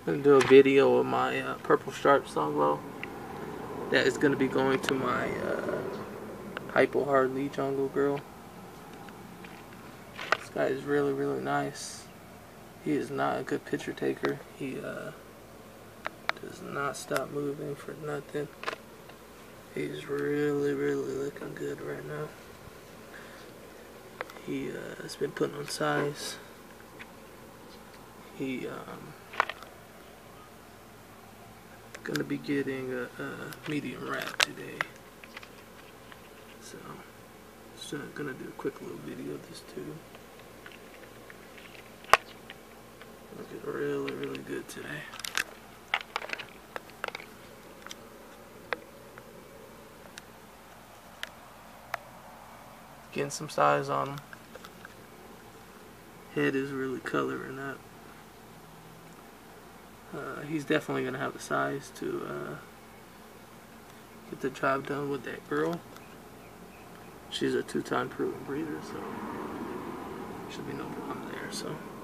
gonna do a video of my Purple Stripe Songlow that is gonna be going to my Hypo Harley Jungle Girl. This guy is really, really nice. He is not a good picture taker. He does not stop moving for nothing. He's really, really looking good right now. He has been putting on size. He gonna be getting a medium wrap today. So just gonna do a quick little video of this too. Looking really, really good today. Getting some size on him. Head is really coloring up. He's definitely gonna have the size to get the job done with that girl. She's a 2-time proven breeder, so should be no problem there. So.